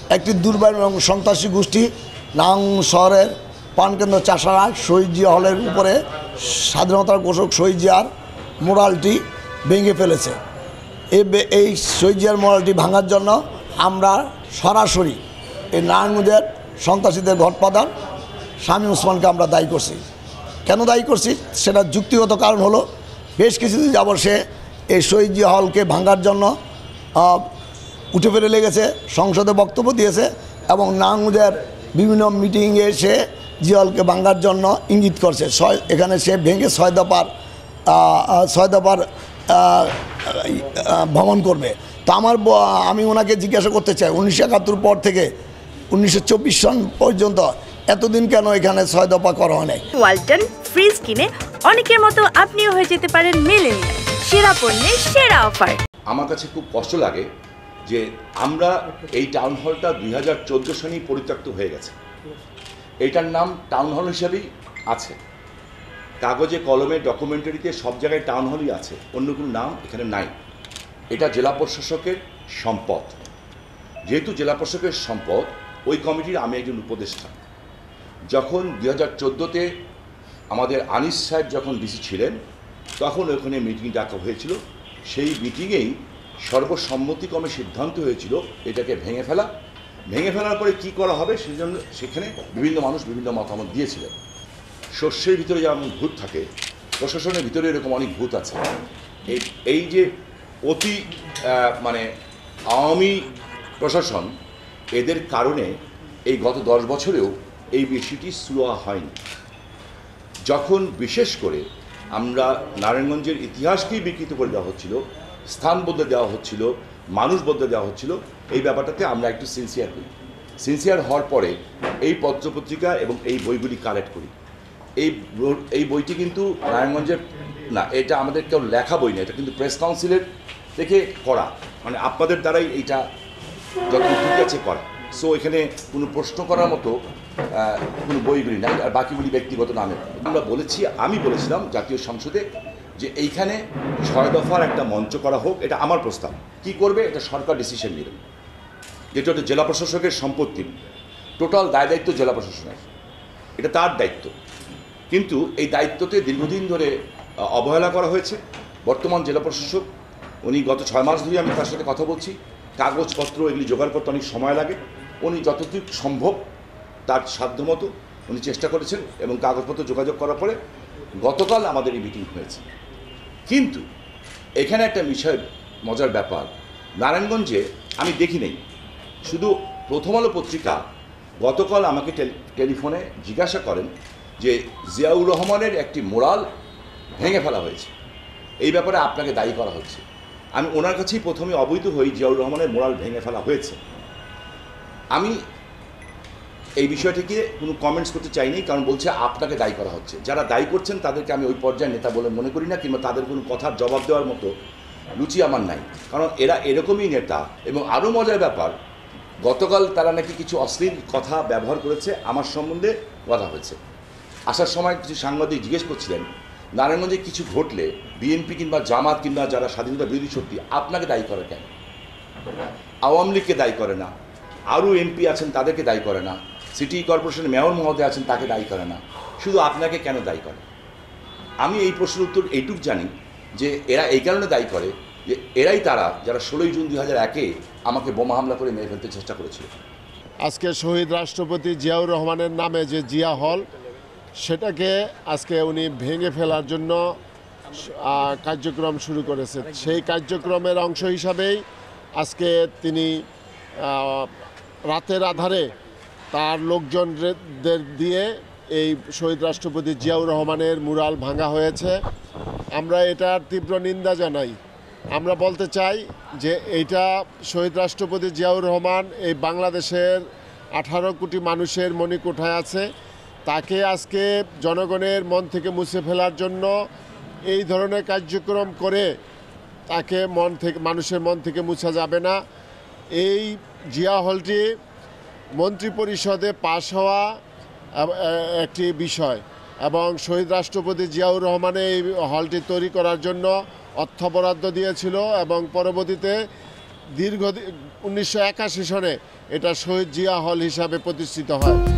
একটি দুর্বল এবং সন্ত্রাসী গোষ্ঠী নাং শহরের প্রাণকেন্দ্র চাষারা শহীদ জিয়া হলের উপরে স্বাধীনতার ঘোষক শহীদ জিয়ার মোরালটি ভেঙে ফেলেছে। এই শহীদ জিয়ার মোরালটি ভাঙার জন্য আমরা সরাসরি এই নারায়ণগঞ্জের সন্ত্রাসীদের ঘটপ্রধান শামীম ওসমানকে আমরা দায়ী করছি। কেন দায়ী করছি সেটা যুক্তিগত কারণ হলো বেশ কিছুদিন যাবত সে এই শহীদ জিয়া হলকে ভাঙার জন্য উঠে ফেলে লেগেছে, সংসদে বক্তব্য দিয়েছে এবং নারায়ণগঞ্জের বিভিন্ন মিটিংয়ে সে জিয়া হলকে ভাঙার জন্য ইঙ্গিত করছে। এখানে সে ভেঙে 6 দফার ভ্রমণ করবে। তো আমি ওনাকে জিজ্ঞাসা করতে চাই 1971 পর থেকে 1924 সন পর্যন্ত এতদিন কেন এখানে 6 দফা করা হয় নাই? ওয়ালটন ফ্রিজ কিনে অনেকের মতো আপনিও হয়ে যেতে পারেন মিলেনিয়াল, সেরা পণ্যের সেরা অফার। আমার কাছে খুব কষ্ট লাগে যে আমরা এই টাউন হলটা 2014 সনেই পরিত্যক্ত হয়ে গেছে। এইটার নাম টাউন হল হিসাবেই আছে, কাগজে কলমে ডকুমেন্টারিতে সব জায়গায় টাউন হলই আছে, অন্য কোনো নাম এখানে নাই। এটা জেলা প্রশাসকের সম্পদ। যেহেতু জেলা প্রশাসকের সম্পদ, ওই কমিটির আমি একজন উপদেষ্টা। যখন 2014-তে আমাদের আনিস সাহেব যখন ডিসি ছিলেন তখন ওখানে মিটিং ডাকা হয়েছিল। সেই মিটিংয়েই সর্বসম্মতিক্রমে সিদ্ধান্ত হয়েছিল এটাকে ভেঙে ফেলার পরে কি করা হবে সেই জন্য সেখানে বিভিন্ন মানুষ বিভিন্ন মতামত দিয়েছিলেন। শস্যের ভিতরে যেমন ভূত থাকে, প্রশাসনের ভিতরে এরকম অনেক ভূত আছে। এই যে অতি আওয়ামী প্রশাসন, এদের কারণে এই গত 10 বছরেও এই বিষয়টি সুরাহা হয়নি। যখন বিশেষ করে আমরা নারায়ণগঞ্জের ইতিহাসকেই বিকৃত করে দেওয়া হচ্ছিল, স্থান বদলে দেওয়া হচ্ছিল, মানুষ বদলে দেওয়া হচ্ছিল, এই ব্যাপারটাতে আমরা একটু সিনসিয়ার হওয়ার পরে এই পত্রপত্রিকা এবং এই বইগুলি কালেক্ট করি। এই বইটি কিন্তু নারায়ণগঞ্জের না, এটা আমাদের কেউ লেখা বই না, এটা কিন্তু প্রেস কাউন্সিলের থেকে করা, আপনাদের দ্বারাই এইটা যত ঠিক আছে করা। সো এখানে কোনো প্রশ্ন করার মতো কোনো বইগুলি নাই, আর বাকিগুলি ব্যক্তিগত নামে। আমি বলেছিলাম জাতীয় সংসদে যে এইখানে 6 দফার একটা মঞ্চ করা হোক, এটা আমার প্রস্তাব। কি করবে এটা সরকার ডিসিশন নেবে, যেটা হচ্ছে জেলা প্রশাসকের সম্পত্তি, টোটাল দায়িত্ব জেলা প্রশাসনের, এটা তার দায়িত্ব। কিন্তু এই দায়িত্বতে দীর্ঘদিন ধরে অবহেলা করা হয়েছে। বর্তমান জেলা প্রশাসক উনি গত 6 মাস ধরে আমি তার সাথে কথা বলছি, কাগজপত্র এগুলি জোগাড় করতে অনেক সময় লাগে। উনি যতটুকু সম্ভব তার সাধ্যমতো উনি চেষ্টা করেছেন এবং কাগজপত্র যোগাযোগ করার পরে গতকাল আমাদের এই মিটিং হয়েছে। কিন্তু এখানে একটা বিষয় মজার ব্যাপার, নারায়ণগঞ্জে আমি দেখি নেই, শুধু প্রথম আলো পত্রিকা গতকাল আমাকে টেলিফোনে জিজ্ঞাসা করেন যে জিয়াউর রহমানের একটি মোরাল ভেঙে ফেলা হয়েছে, এই ব্যাপারে আপনাকে দায়ী করা হচ্ছে। আমি ওনার কাছেই প্রথমে অবহিত হই জিয়াউর রহমানের মোরাল ভেঙে ফেলা হয়েছে। আমি এই বিষয়টিকে কোনো কমেন্টস করতে চাইনি, কারণ বলছে আপনাকে দায়ী করা হচ্ছে। যারা দায়ী করছেন তাদেরকে আমি ওই পর্যায়ে নেতা বলে মনে করি না, কিংবা তাদের কোনো কথার জবাব দেওয়ার মতো রুচি আমার নাই, কারণ এরা এরকমই নেতা। এবং আরও মজার ব্যাপার, গতকাল তারা নাকি কিছু অশ্লীল কথা ব্যবহার করেছে, আমার সম্বন্ধে কথা হয়েছে। আসার সময় কিছু সাংবাদিক জিজ্ঞেস করছিলেন নারায়ণগঞ্জে কিছু ঘটলে বিএনপি কিংবা জামাত কিংবা যারা স্বাধীনতা বিরোধী শক্তি আপনাকে দায়ী করে কেন? আওয়ামী লীগকে দায়ী করে না, আরও এমপি আছেন তাদেরকে দায়ী করে না, সিটি কর্পোরেশনের মেয়র মহোদয় আছেন তাকে দায়ী করে না, শুধু আপনাকে কেন দায়ী করে? আমি এই প্রশ্নের উত্তর এইটুক জানি যে এরা এই কারণে দায়ী করে যে এরাই তারা যারা 16 জুন 2001-এ আমাকে বোমা হামলা করে মেরে ফেলতে চেষ্টা করেছিল। আজকে শহীদ রাষ্ট্রপতি জিয়াউর রহমানের নামে যে জিয়া হল, সেটাকে আজকে উনি ভেঙে ফেলার জন্য কার্যক্রম শুরু করেছে। সেই কার্যক্রমের অংশ হিসাবেই আজকে তিনি রাতের আধারে তার লোকজনদের দিয়ে এই শহীদ রাষ্ট্রপতি জিয়াউর রহমানের মুরাল ভাঙা হয়েছে। আমরা এটার তীব্র নিন্দা জানাই। আমরা বলতে চাই যে এইটা শহীদ রাষ্ট্রপতি জিয়াউর রহমান এই বাংলাদেশের 18 কোটি মানুষের মণিকোঠায় আছে, তাকে আজকে জনগণের মন থেকে মুছে ফেলার জন্য এই ধরনের কার্যক্রম করে তাকে মানুষের মন থেকে মুছা যাবে না। এই জিয়া হলটি মন্ত্রিপরিষদে পাশ হওয়া একটি বিষয় এবং শহীদ রাষ্ট্রপতি জিয়াউর রহমানে এই হলটি তৈরি করার জন্য অর্থ বরাদ্দ দিয়েছিল এবং পরবর্তীতে দীর্ঘ 1981 সনে এটা শহীদ জিয়া হল হিসাবে প্রতিষ্ঠিত হয়।